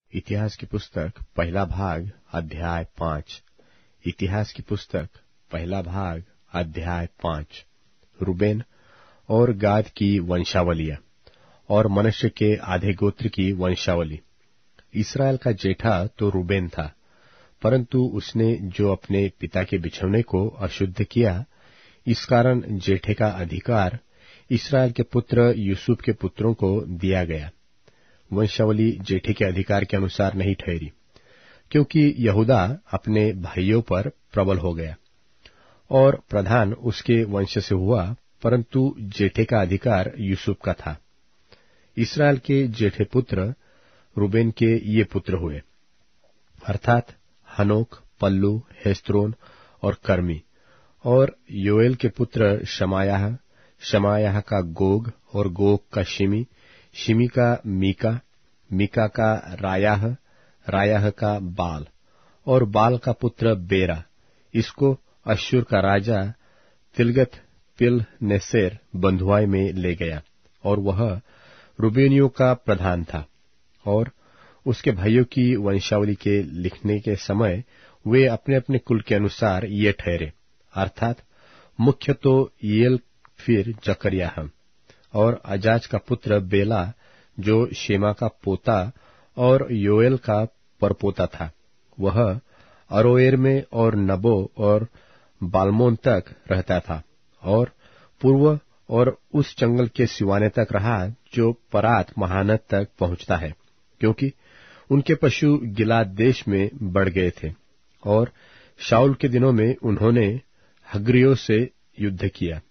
इतिहास की पुस्तक पहला भाग अध्याय 5। इतिहास की पुस्तक पहला भाग अध्याय 5। रूबेन और गाद की वंशावलियां और मनुष्य के आधे गोत्र की वंशावली। इसराइल का जेठा तो रूबेन था, परंतु उसने जो अपने पिता के बिछड़ने को अशुद्ध किया, इस कारण जेठे का अधिकार इसराइल के पुत्र यूसुफ के पुत्रों को दिया गया। वंशावली जेठे के अधिकार के अनुसार नहीं ठहरी, क्योंकि यहूदा अपने भाइयों पर प्रबल हो गया और प्रधान उसके वंश से हुआ, परंतु जेठे का अधिकार यूसुफ का था। इसराइल के जेठे पुत्र रूबेन के ये पुत्र हुए, अर्थात हनोक, पल्लू, हेस्रोन और कर्मी। और योएल के पुत्र शमायाह, शमायाह का गोग और गोग का शिमी, शिमी का मीका, मीका का रायाह, रायाह का बाल और बाल का पुत्र बेरा। इसको अश्शूर का राजा तिलगत पिल नेसेर बंधुआई में ले गया और वह रूबेनियों का प्रधान था। और उसके भाइयों की वंशावली के लिखने के समय वे अपने अपने कुल के अनुसार ये ठहरे, अर्थात मुख्य तो येल, फिर जकरियाह और अजाज का पुत्र बेला, जो शेमा का पोता और योएल का परपोता था। वह अरोएर में और नबो और बालमोन तक रहता था और पूर्व और उस जंगल के सिवाने तक रहा जो परात महानद तक पहुंचता है, क्योंकि उनके पशु गिलाद देश में बढ़ गए थे। और शाऊल के दिनों में उन्होंने हग्रियों से युद्ध किया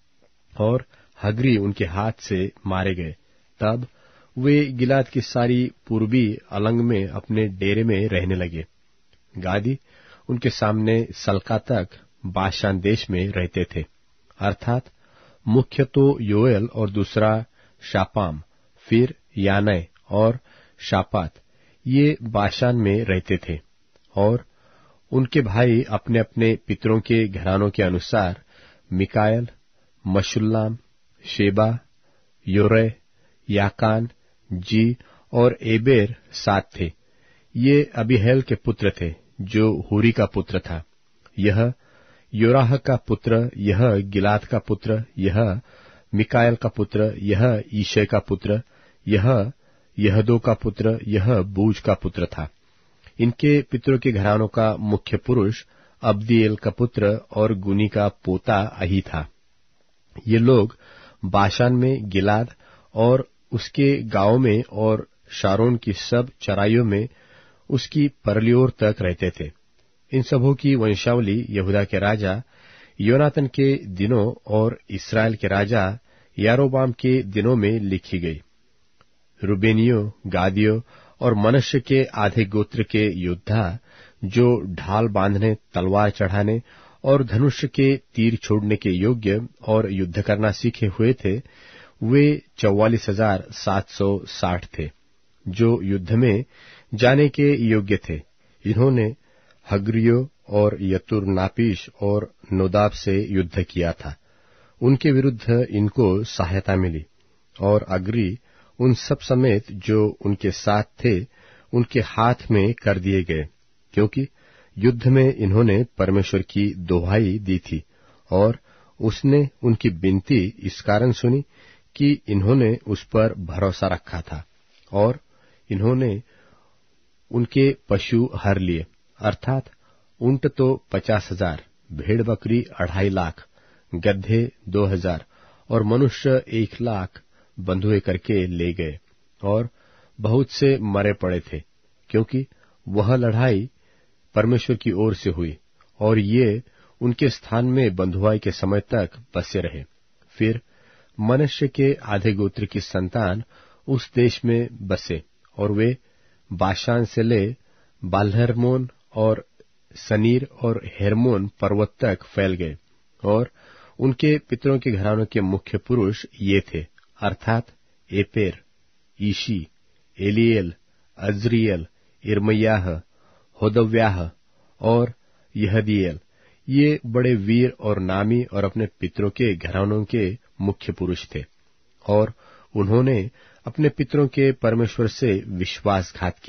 और हग्री उनके हाथ से मारे गए। तब वे गिलाद की सारी पूर्वी अलंग में अपने डेरे में रहने लगे। गादी उनके सामने सल्का तक बाशान देश में रहते थे, अर्थात मुख्य तो योएल और दूसरा शापाम, फिर यानै और शापात, ये बाशान में रहते थे। और उनके भाई अपने अपने पितरों के घरानों के अनुसार मिकायल, मशुल्लाम, शेबा, योरै, याकान, जी और एबेर 7 थे। ये अबीहैल के पुत्र थे, जो हूरी का पुत्र था। यह योराह का पुत्र, यह गिलाद का पुत्र, यह मिकायल का पुत्र, यह ईशै का पुत्र, यह यहदो का पुत्र, यह बूज का पुत्र था। इनके पितरों के घरानों का मुख्य पुरुष अब्दीएल का पुत्र और गुनी का पोता अही था। ये लोग बाशान में गिलाद और उसके गांवों में और शारोन की सब चराइयों में उसकी परली ओर तक रहते थे। इन सबों की वंशावली यहूदा के राजा योनातन के दिनों और इस्राएल के राजा यारोबाम के दिनों में लिखी गई। रूबेनियों, गादियों और मनुष्य के आधे गोत्र के योद्धा, जो ढाल बांधने, तलवार चढ़ाने और धनुष के तीर छोड़ने के योग्य और युद्ध करना सीखे हुए थे, वे 44,760 थे, जो युद्ध में जाने के योग्य थे। इन्होंने हग्रियो और यतुर नापीश और नोदाब से युद्ध किया था। उनके विरुद्ध इनको सहायता मिली और अग्री उन सब समेत जो उनके साथ थे, उनके हाथ में कर दिए गए, क्योंकि युद्ध में इन्होंने परमेश्वर की दोहाई दी थी और उसने उनकी विनती इस कारण सुनी कि इन्होंने उस पर भरोसा रखा था। और इन्होंने उनके पशु हर लिए, अर्थात ऊंट तो 50,000, भेड़ बकरी 2.5 लाख, गड्ढे 2,000 और मनुष्य 1 लाख बंधुए करके ले गए। और बहुत से मरे पड़े थे, क्योंकि वह लड़ाई परमेश्वर की ओर से हुई और ये उनके स्थान में बंधुआई के समय तक बसे रहे। फिर मनुष्य के आधे गोत्र की संतान उस देश में बसे और वे बाशान से ले बाल्हरमोन और सनीर और हेरमोन पर्वत तक फैल गए। और उनके पितरों के घरानों के मुख्य पुरुष ये थे, अर्थात एपेर, ईशी, एलिएल, अज्रियल, इर्मयाह, होदव्याह और यहदिएल। ये बड़े वीर और नामी और अपने पितरों के घरानों के मुख्य पुरुष थे। और उन्होंने अपने पितरों के परमेश्वर से विश्वासघात किया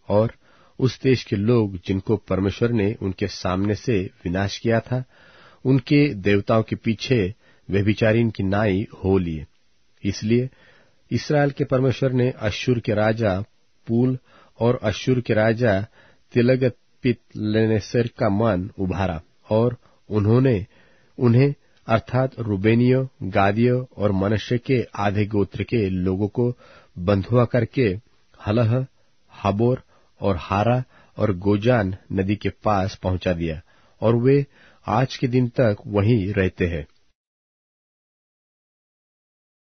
और उस देश के लोग जिनको परमेश्वर ने उनके सामने से विनाश किया था, उनके देवताओं के पीछे व्यभिचारिन की नाई हो लिए। इसलिए इस्राएल के परमेश्वर ने अश्शूर के राजा पूल और अश्शूर के राजा तिलगत्पिलेनेसर का मन उभारा, और उन्होंने उन्हें अर्थात रूबेनियों, गादियों और मनश्शे के आधे गोत्र के लोगों को बंधुआ करके हलह, हाबोर और हारा और गोजान नदी के पास पहुंचा दिया, और वे आज के दिन तक वहीं रहते हैं।